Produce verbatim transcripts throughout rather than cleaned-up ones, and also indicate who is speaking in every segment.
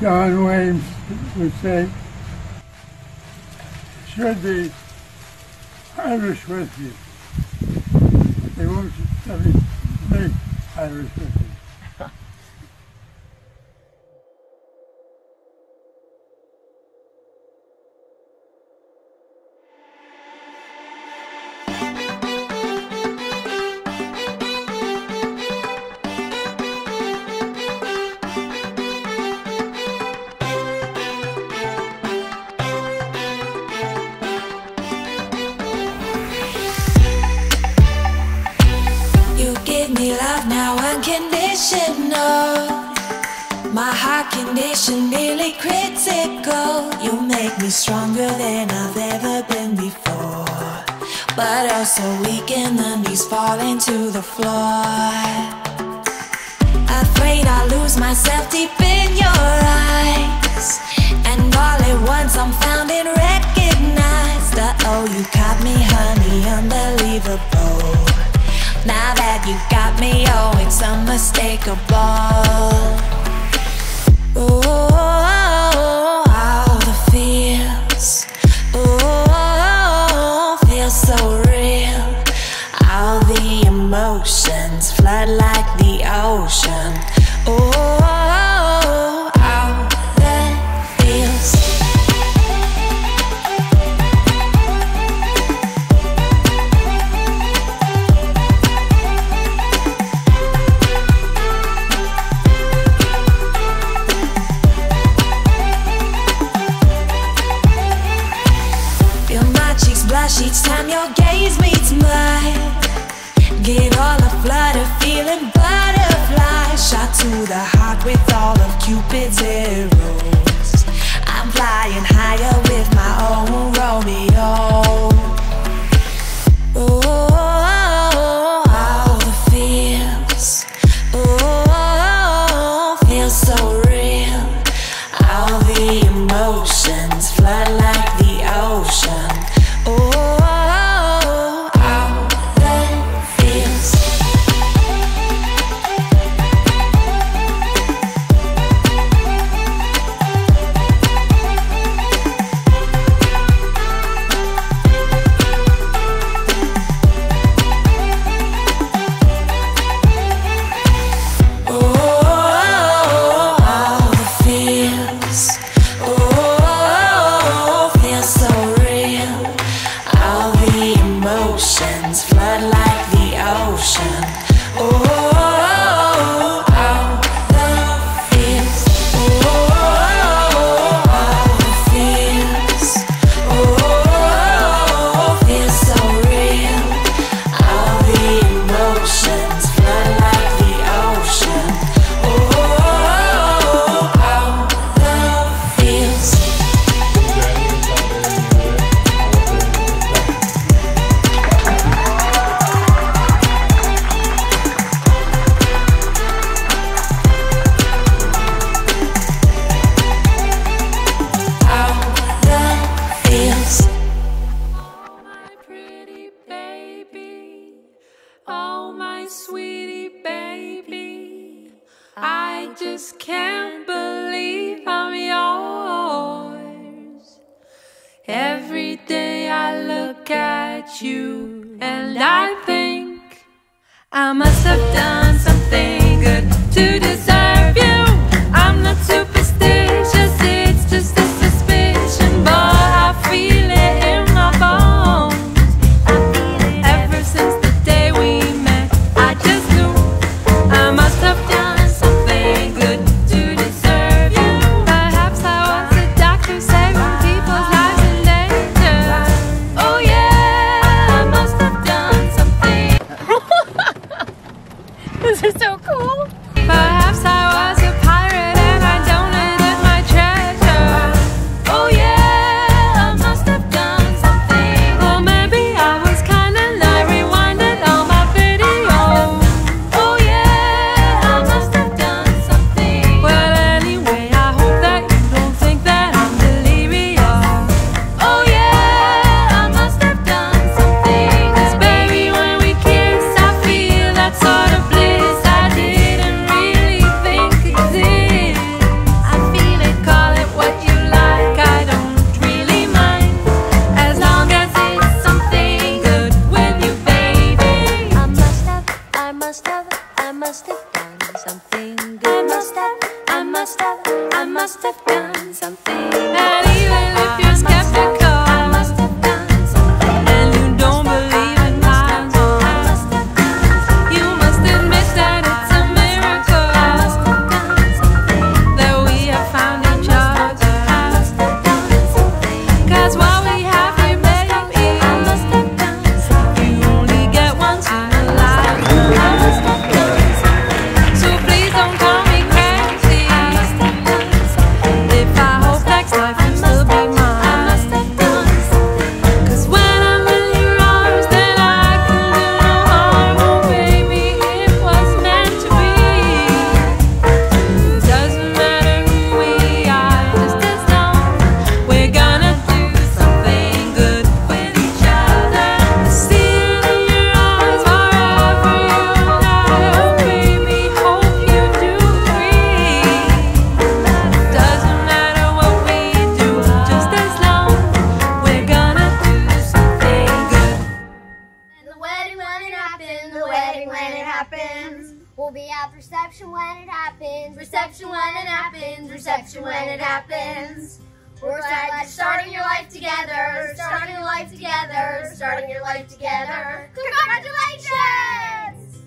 Speaker 1: John Wayne would say, should be Irish whiskey. They won't let me make Irish whiskey.
Speaker 2: My heart condition nearly critical. You make me stronger than I've ever been before, but also weak and the knees falling to the floor. Afraid I'll lose myself deep in your eyes, and all at once I'm found and recognized. Uh-oh, you caught me, honey, unbelievable. Now that you got me, oh, it's unmistakable. Oh, all the feels, oh, feels so real. All the emotions flood like the ocean. Oh, all that feels. Each time your gaze meets mine, get all a flutter, feeling butterflies. Shot to the heart with all of Cupid's arrows. I'm flying higher with my own Romeo. Oh, all the feels, oh, feels so real. All the emotions flood like the ocean. Oh, just can't believe I'm yours. Every day I look at you and I think I must have done something good to deserve you. I'm not superstitious, it's just a suspicion, but I feel it in my bones. I feel it ever since the day we met. I just knew I must have done
Speaker 3: This is so cool.
Speaker 2: Perhaps I was a pirate and I donated my treasure. Oh yeah, I must have done something. Or maybe I was kind and I rewinded all my videos. Oh yeah, I must have done something. Well anyway, I hope that you don't think that I'm delirious. Oh yeah, I must have done something. 'Cause baby, when we kiss, I feel that sort of bliss I didn't really think must have, I must have done something good. I must have, I must have, I must have done something. And even if you're skeptical, I must have done something. And you don't believe in lies, you must admit that it's a miracle. I must have done something. That we have found each other. I must have done something. 'Cause while we have you, baby, I must have done something. You only get once in a life. I must have done something. So please don't call me crazy. I must have done something. If I hope next life you'll still be mine. I must have done something. 'Cause when I'm in your arms, then I can do no harm. Oh baby, it was meant to be. Doesn't matter who we are, just as long we're gonna do something good with each other. See it in your eyes forever you lie. Oh baby, hope you do agree. Doesn't matter what we do, just as long we're gonna do something good.
Speaker 4: And the wedding when it happens, the wedding when it happens. We'll be at reception when it happens, reception when it happens, reception when it happens. We're glad you're starting your life together, starting your life together, starting your life together. Congratulations!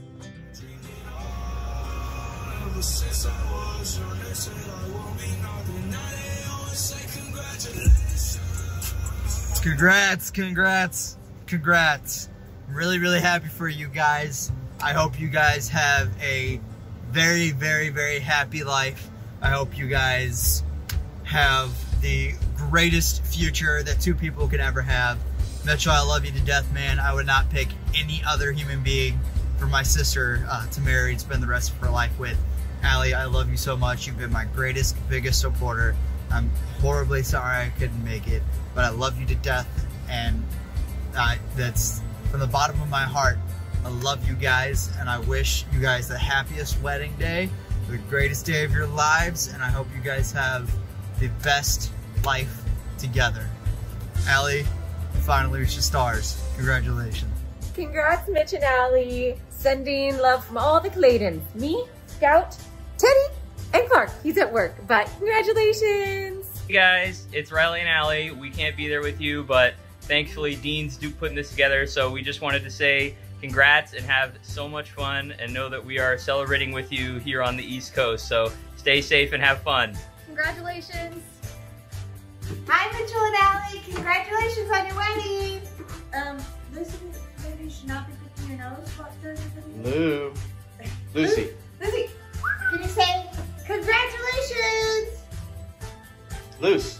Speaker 5: Congrats, congrats, congrats. I'm really, really happy for you guys. I hope you guys have a very, very, very happy life. I hope you guys have the greatest future that two people could ever have. Mitchell, I love you to death, man. I would not pick any other human being for my sister uh, to marry and spend the rest of her life with. Allie, I love you so much. You've been my greatest, biggest supporter. I'm horribly sorry I couldn't make it, but I love you to death, and uh, that's from the bottom of my heart. I love you guys, and I wish you guys the happiest wedding day, the greatest day of your lives, and I hope you guys have the best life together. Allie, you finally reached the stars. Congratulations.
Speaker 3: Congrats, Mitch and Allie. Sending love from all the Claydens. Me, Scout, Teddy, and Clark. He's at work, but congratulations.
Speaker 6: Hey guys, it's Riley and Allie. We can't be there with you, but thankfully Dean's do putting this together, so we just wanted to say congrats and have so much fun, and know that we are celebrating with you here on the East Coast. So stay safe and have fun.
Speaker 4: Congratulations! Hi, Mitchell and Allie. Congratulations on your wedding.
Speaker 7: Um, Lucy, maybe you should not be picking your nose. What does it
Speaker 8: Lou. Lucy.
Speaker 4: Lucy, can you say congratulations?
Speaker 8: Loose.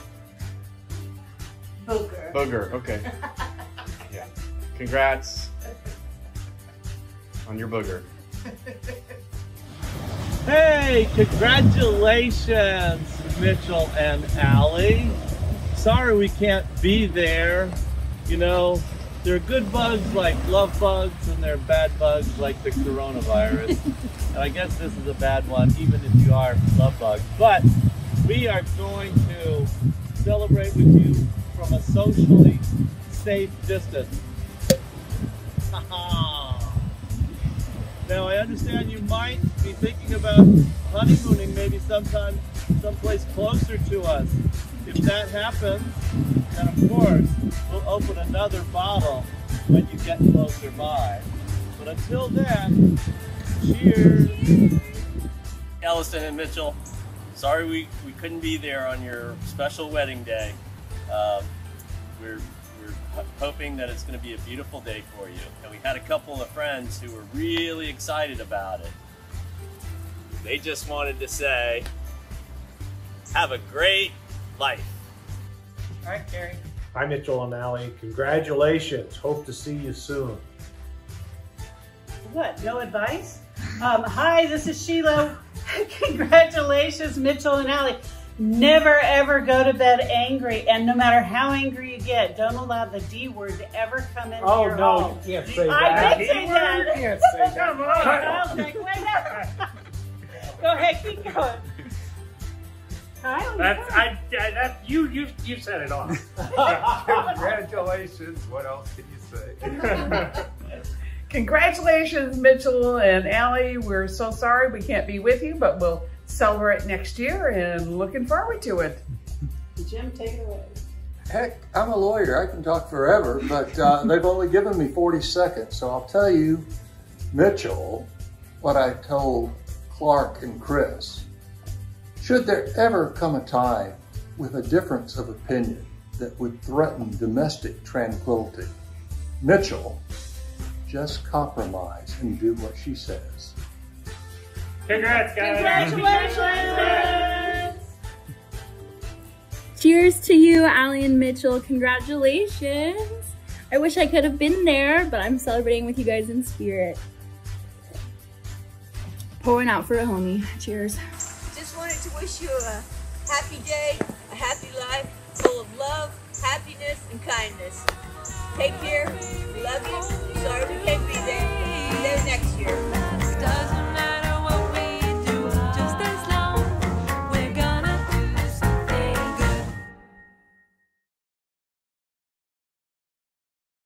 Speaker 7: Booger.
Speaker 8: Booger. Okay. Yeah. Congrats on your booger.
Speaker 9: Hey, congratulations, Mitchell and Allie. Sorry we can't be there. You know, there are good bugs like love bugs, and there are bad bugs like the coronavirus. And I guess this is a bad one, even if you are love bugs. But we are going to celebrate with you from a socially safe distance. Now I understand you might be thinking about honeymooning maybe sometime someplace closer to us. If that happens, then of course we'll open another bottle when you get closer by. But until then, cheers!
Speaker 10: Allison and Mitchell, sorry we, we couldn't be there on your special wedding day. Um, we're We're hoping that it's going to be a beautiful day for you. And we had a couple of friends who were really excited about it. They just wanted to say, have a great life.
Speaker 6: All right, Gary.
Speaker 11: Hi, Mitchell and Allie. Congratulations. Hope to see you soon.
Speaker 7: What, no advice? Um, hi, this is Sheila. Congratulations, Mitchell and Allie. Never ever go to bed angry, and no matter how angry you get, don't allow the D word to ever come into
Speaker 11: Oh,
Speaker 7: your
Speaker 11: no,
Speaker 7: home.
Speaker 11: you can't say
Speaker 7: I
Speaker 11: that.
Speaker 7: did say that.
Speaker 11: You can't say that.
Speaker 7: Come on. Kyle's like, wait up. Go ahead, keep going. Kyle,
Speaker 11: That's,
Speaker 7: yeah.
Speaker 11: I, I, that, you, you, you set it off.
Speaker 12: Congratulations. What else can you say? Congratulations, Mitchell and Allie. We're so sorry we can't be with you, but we'll celebrate next year and looking forward to it.
Speaker 7: Jim, take it away.
Speaker 13: Heck, I'm a lawyer. I can talk forever, but uh, they've only given me forty seconds. So I'll tell you, Mitchell, what I told Clark and Chris. Should there ever come a time with a difference of opinion that would threaten domestic tranquility, Mitchell, just compromise and do what she says.
Speaker 9: Congrats, guys.
Speaker 7: Congratulations.
Speaker 14: Cheers to you, Allie and Mitchell. Congratulations. I wish I could have been there, but I'm celebrating with you guys in spirit. Pouring out for a homie. Cheers.
Speaker 15: Just wanted to wish you a happy day, a happy life, full of love, happiness, and kindness. Take care. We love you. Sorry